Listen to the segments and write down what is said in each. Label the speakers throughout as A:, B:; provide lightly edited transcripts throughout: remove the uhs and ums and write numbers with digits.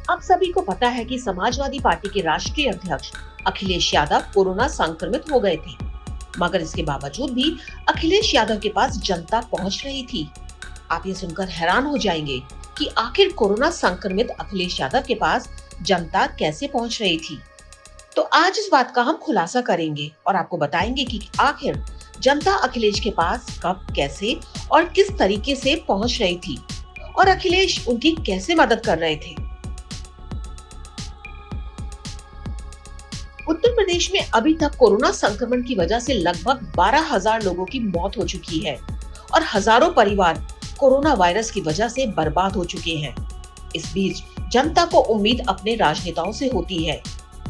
A: आप सभी को पता है कि समाजवादी पार्टी के राष्ट्रीय अध्यक्ष अखिलेश यादव कोरोना संक्रमित हो गए थे, मगर इसके बावजूद भी अखिलेश यादव के पास जनता पहुंच रही थी। आप ये सुनकर हैरान हो जाएंगे कि आखिर कोरोना संक्रमित अखिलेश यादव के पास जनता कैसे पहुंच रही थी। तो आज इस बात का हम खुलासा करेंगे और आपको बताएंगे कि आखिर जनता अखिलेश के पास कब, कैसे और किस तरीके से पहुंच रही थी और अखिलेश उनकी कैसे मदद कर रहे थे। उत्तर प्रदेश में अभी तक कोरोना संक्रमण की वजह से लगभग 12,000 लोगों की मौत हो चुकी है और हजारों परिवार कोरोना वायरस की वजह से बर्बाद हो चुके हैं। इस बीच जनता को उम्मीद अपने राजनेताओं से होती है।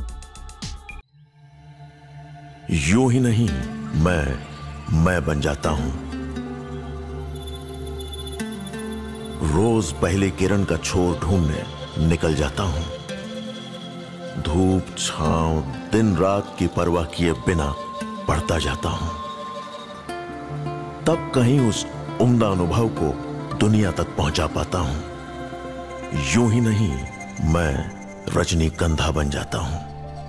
B: यूं ही नहीं, मैं बन जाता हूं। रोज पहले किरण का छोर ढूंढने निकल जाता हूं। धूप छांव दिन रात की परवाह किए बिना पढ़ता जाता हूं। तब कहीं उस उम्दा अनुभव को दुनिया तक पहुंचा पाता हूं। यूं ही नहीं, मैं रजनीगंधा बन जाता हूं।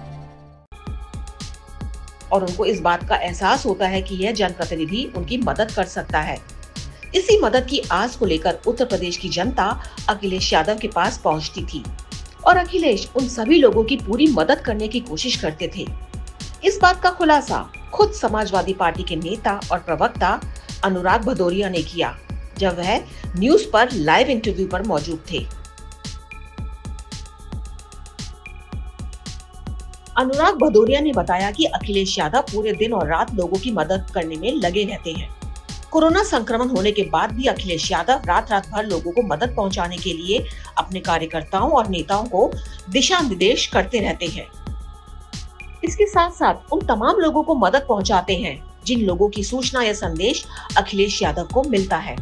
A: और उनको इस बात का एहसास होता है कि यह जनप्रतिनिधि उनकी मदद कर सकता है। इसी मदद की आस को लेकर उत्तर प्रदेश की जनता अखिलेश यादव के पास पहुंचती थी और अखिलेश उन सभी लोगों की पूरी मदद करने की कोशिश करते थे। इस बात का खुलासा खुद समाजवादी पार्टी के नेता और प्रवक्ता अनुराग भदौरिया ने किया, जब वह न्यूज पर लाइव इंटरव्यू पर मौजूद थे। अनुराग भदौरिया ने बताया कि अखिलेश यादव पूरे दिन और रात लोगों की मदद करने में लगे रहते हैं। कोरोना संक्रमण होने के बाद भी अखिलेश यादव रात भर लोगों को मदद पहुंचाने के लिए अपने कार्यकर्ताओं और नेताओं को दिशा निर्देश करते रहते हैं। इसके साथ साथ उन तमाम लोगों को मदद पहुंचाते हैं जिन लोगों की सूचना या संदेश अखिलेश यादव को मिलता है।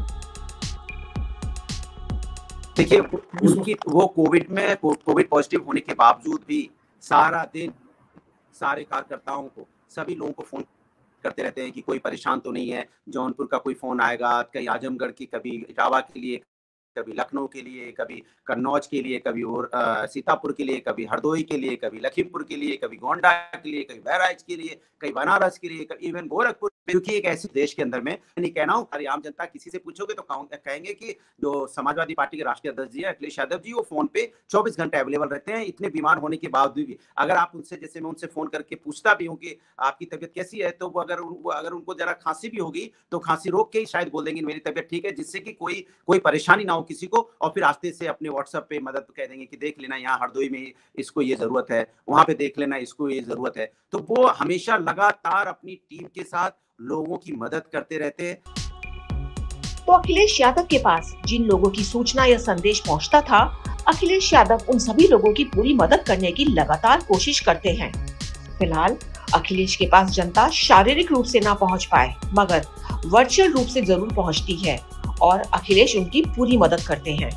C: देखिए, उसकी वो कोविड पॉजिटिव होने के बावजूद भी सारा दिन सारे कार्यकर्ताओं को, सभी लोगों को फोन करते रहते हैं कि कोई परेशान तो नहीं है। जौनपुर का कोई फोन आएगा, कहीं आजमगढ़ की, कभी इटावा के लिए, कभी लखनऊ के लिए, कभी कन्नौज के लिए, कभी और सीतापुर के लिए, कभी हरदोई के लिए, कभी लखीमपुर के लिए, कभी गोंडा के लिए, कभी बहराइच के लिए, कभी बनारस के लिए, कभी इवन गोरखपुर। क्योंकि एक ऐसे देश के अंदर में नहीं कहना हूँ, हमारी आम जनता किसी से पूछोगे तो कहेंगे कि जो समाजवादी पार्टी के राष्ट्रीय अध्यक्ष जी है अखिलेश यादव जी, वो फोन पे 24 घंटे अवेलेबल रहते हैं। इतने बीमार होने के बावजूद भी अगर आप उनसे, जैसे मैं उनसे फोन करके पूछता भी हूँ कि आपकी तबीयत कैसी है, तो वो अगर उनको जरा खांसी भी होगी तो खांसी रोक के ही शायद बोल देंगे मेरी तबीयत ठीक है, जिससे कि कोई परेशानी ना हो किसी को। और फिर आस्ते से अपने व्हाट्सएप पे मदद कह देंगे कि देख लेना यहाँ हरदोई में इसको ये जरूरत है, वहां पे देख लेना इसको ये जरूरत है। तो वो हमेशा लगातार अपनी टीम के साथ लोगों की मदद करते रहते हैं।
A: तो अखिलेश यादव के पास जिन लोगों की सूचना या संदेश पहुंचता था, अखिलेश यादव उन सभी लोगों की पूरी मदद करने की लगातार कोशिश करते हैं। फिलहाल अखिलेश के पास जनता शारीरिक रूप से ना पहुंच पाए, मगर वर्चुअल रूप से जरूर पहुंचती है और अखिलेश उनकी पूरी मदद करते हैं।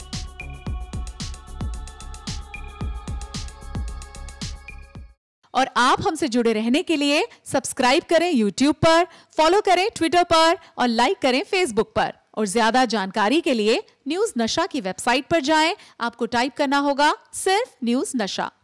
D: और आप हमसे जुड़े रहने के लिए सब्सक्राइब करें YouTube पर, फॉलो करें Twitter पर और लाइक करें Facebook पर। और ज्यादा जानकारी के लिए न्यूज़ नशा की वेबसाइट पर जाएं। आपको टाइप करना होगा सिर्फ न्यूज़ नशा।